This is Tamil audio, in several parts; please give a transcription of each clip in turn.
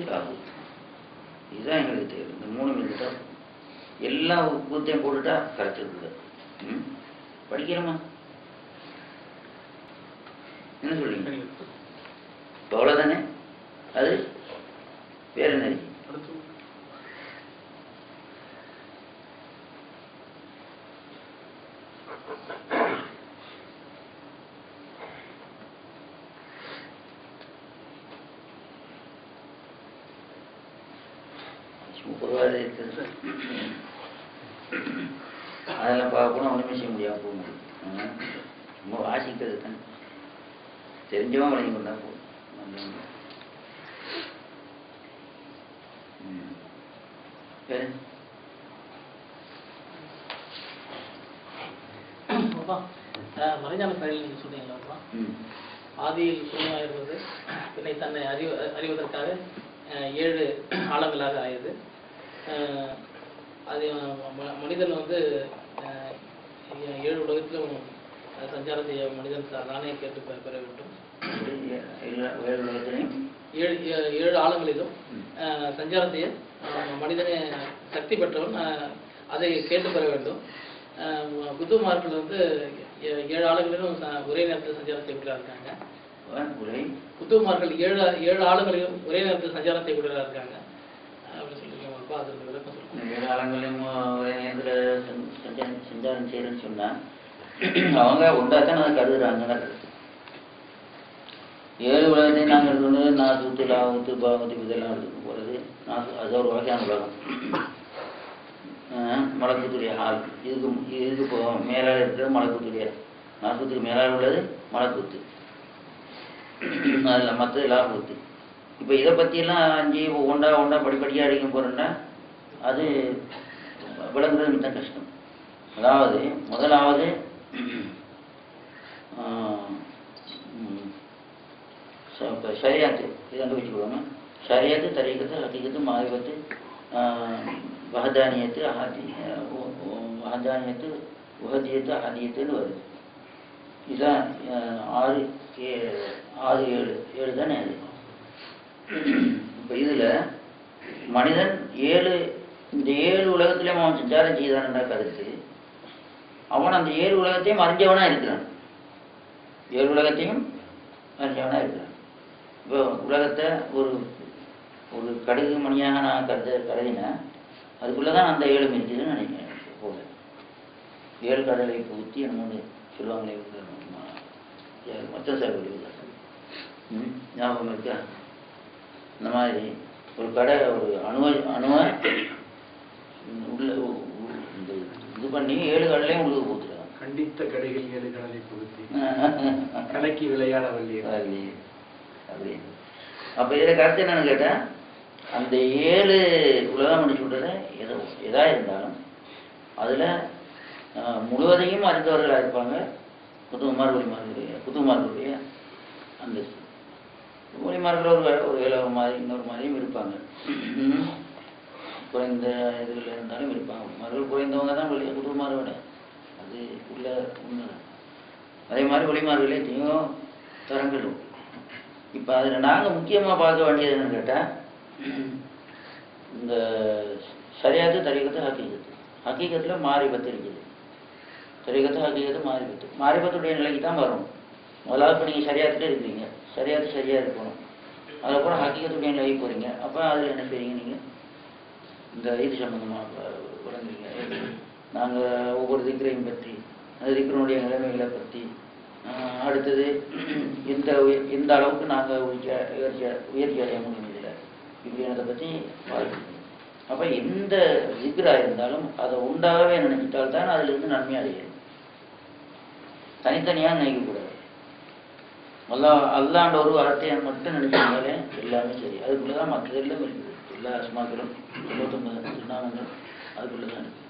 காபூத்து. இதுதான் எங்களுக்கு தேவை. இந்த 3 மினிட்டா எல்லா கூத்தையும் போட்டுட்டா கரைச்சிருக்குது. படிக்கிறோமா? என்ன சொல்றீங்க? அவ்வளோதானே. அது வேற என்ன? பொதுவாக இருக்குது. அதெல்லாம் பார்க்க போனால் ஒன்றுமே செய்ய முடியாமல் போக முடியும். ரொம்ப வாசிக்கிறது தானே, தெரிஞ்சவன் வழங்கி கொண்டா போகும். மறைஞான பயிரில் நீங்கள் சொன்னீங்களா, ஆதியில் சூன்யமாக இருந்தது, பின்னை தன்னை அறிவதற்காக 7 ஆழங்களாக ஆயுது. அது மனிதன் 7 உலகத்திலும் சஞ்சாரம் செய்ய மனிதன் தானே கேட்டு பெற வேண்டும். 7 ஆழங்களிலும் சஞ்சாரம் செய்ய மனிதனே சக்தி பெற்றவன் அதை கேட்டு பெற வேண்டும். புத்துமார்கள் 7 ஆளுகளிலும் ஒரே நேரத்தில் சஞ்சாரம் செய்யக்கூடியதாக இருக்காங்க. புத்துமார்கள் 7 ஆளுங்களிலும் ஒரே நேரத்தில் சஞ்சாரம் செய்யக்கூடியதாக இருக்காங்க அப்படின்னு சொல்லியிருக்காங்க. அதற்கு விளக்கம் சொல்லுங்க. 7 ஆளுங்களையும் ஒரே நேரத்தில் சஞ்சாரம் செய்யறேன்னு சொன்னா அவங்க உண்டாத்தான் அதை கருதுறாங்க. 7 உலகத்தையும் நாங்கள் எடுத்துக்கொண்டு நாசூத்து லாபத்து பாவத்து இதெல்லாம் எடுத்துக்க போகிறது. அது ஒரு வகையான உலகம். மலக்குத்துடைய ஆள் இதுக்கு இப்போ மேலால் இருக்கிறது மலக்குத்துடைய, நாசூத்துக்கு மேலால் உள்ளது மலக்குத்து, அதில் மற்றது லாபத்து. இப்போ இதை பற்றியெல்லாம் 5 ஒன்றா படிப்படியாக அடிக்க போகிறோன்னா அது விளங்குறது மிக கஷ்டம். அதாவது முதலாவது ஷரியாத்து, இது அங்கே வச்சுக்கொள்வாங்க. ஷரியாத்து, தரீகத்து, ஹகீகத்து, மாரிபத்து, வஹதானியத்து, வஹதானியத்து, உஹதியத்து, அஹதியத்துன்னு வருது. இதுதான் 6 7 தானே அது. இப்போ இதில் மனிதன் இந்த 7 உலகத்திலையும் அவன் சஞ்சாரம் செய்தான்டா கருத்து. அவன் அந்த 7 உலகத்தையும் அறிஞ்சவனாக இருக்கிறான். 7 உலகத்தையும் அறிஞ்சவனாக இருக்கிறான். இப்போ உலகத்தை ஒரு கடுகு மணியாக நான் கருதினேன். அதுக்குள்ளே தான் அந்த 7 இருக்குதுன்னு நினைக்கிறேன். போல 7 கடலை ஊற்றி என்னமோன்னு சொல்லுவாங்களே, மற்ற சார் ஞாபகம் இருக்கா? இந்த மாதிரி ஒரு கடை ஒரு அணுவை உள்ள இது பண்ணி 7 கடலையும் உள்ளுக்கு ஊற்றுறாங்க. கண்டித்த கடைகள் 7 கடலை ஊற்றி கலக்கி விளையாட வள்ளி அப்படி. அப்போ இதில் கருத்து என்னன்னு கேட்டால், அந்த 7 உலகம் பண்ணி சொல்கிறது எதா இருந்தாலும் அதில் முழுவதையும் அறிந்தவர்களாக இருப்பாங்க. புத்துமார்களுடைய அந்த ஒளிமார்கள் ஒரு வேலை மாதிரி இன்னொரு மாதிரியும் இருப்பாங்க. குறைந்த இதில் இருந்தாலும் இருப்பாங்க. ஒளிமார்கள் குறைந்தவங்க தான் புத்துமாரை விட அது உள்ள உண்மைதான். அதே மாதிரி ஒளிமார்களே எத்தனையோ தரங்கள். இப்போ அதில் நாங்கள் முக்கியமாக பார்க்க வேண்டியது என்னன்னு கேட்டால், இந்த ஷரியாத்து, தரீகத்து, ஹகீகத்து. ஹகீகத்தில் மாரிபத்து இருக்குது. தரீகத்து, ஹகீகத்து, மாரிபத்து. மாரிபத்துடைய நிலைக்கு தான் வரும். முதலாவது இப்போ நீங்கள் ஷரியாத்துட்டே இருக்கிறீங்க, ஷரியாத்து சரியாக இருக்கணும். அதில் கூட ஹகீகத்துடைய நிலைக்கு போகிறீங்க. அப்போ அதில் என்ன செய்றீங்க? நீங்கள் இந்த இது சம்பந்தமாக விளங்குறீங்க. நாங்கள் ஒவ்வொரு திக்ரையும் பற்றி, அந்த திக்ரனுடைய நிலைமைகளை பற்றி, அடுத்தது எந்த அளவுக்கு நாங்கள் உயர்ச்சி அடைய முடியும் இதில் இப்படின்றதை பற்றி பாதிக்கணும். அப்போ எந்த திக்ராக இருந்தாலும் அதை உண்டாகவே நினைச்சிட்டால்தான் அதிலிருந்து நன்மை அடையணும். தனித்தனியாக நினைக்கக்கூடாது. அல்லாண்ட ஒரு வார்த்தையை மட்டும் நினைச்சாலே எல்லாமே சரி. அதுக்குள்ளே தான் மற்றதெல்லாம் இருக்குது. எல்லா அஸ்மாக்களும் 99 திருநாமங்கள் அதுக்குள்ளே தான் இருக்குது.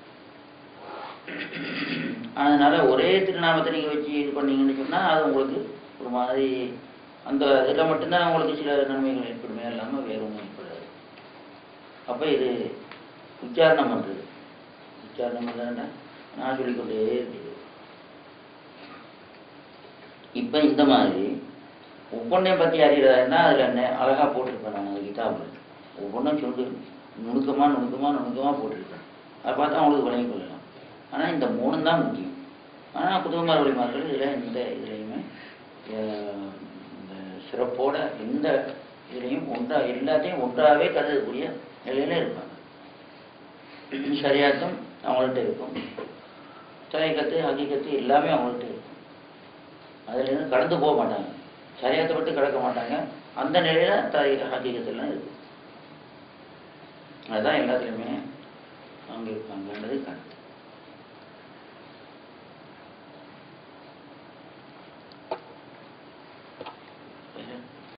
அதனால ஒரே திருநாமத்தை நீங்கள் வச்சு இது பண்ணீங்கன்னு சொன்னால் அது உங்களுக்கு ஒரு மாதிரி அந்த இதில் மட்டும்தான் உங்களுக்கு சில நன்மைகள் ஏற்படுமே, இல்லாமல் வேறு ஒன்றும் ஏற்படாது. அப்போ இது உச்சாரணம் பண்ணுறது. உச்சாரணம் பண்ணுறதுன்னா நான் சொல்லிக்கொண்டே இருக்குது. இப்போ இந்த மாதிரி ஒவ்வொன்றையும் பற்றி அறிகிறதா இருந்தால் அதில் என்ன அழகாக போட்டிருப்பேன் நான் அந்த கிதாபில். ஒவ்வொன்றும் சொல்லுது நுணுக்கமாக போட்டிருக்கேன். அதை பார்த்தா அவங்களுக்கு வழங்கி கொள்ளலாம். ஆனால் இந்த 3 தான் முக்கியம். ஆனால் குதுகுமார வழிமார்கள் இதில் இதுலேயுமே இந்த சிறப்போட எந்த இதுலேயும் எல்லாத்தையும் ஒன்றாகவே கருதக்கூடிய நிலையில் இருப்பாங்க. ஷரியாத்தும் அவங்கள்ட்ட இருக்கும், தரீகத்து ஹகீகத்து எல்லாமே அவங்கள்ட்ட இருக்கும். அதுலேருந்து கடந்து போக மாட்டாங்க, ஷரியாத்தை விட்டு கடக்க மாட்டாங்க. அந்த நிலையில் தரீக ஹகீகத்துலாம் இருக்கும். அதுதான் எல்லாத்துலேயுமே அவங்க இருப்பாங்கன்றது கருத்து.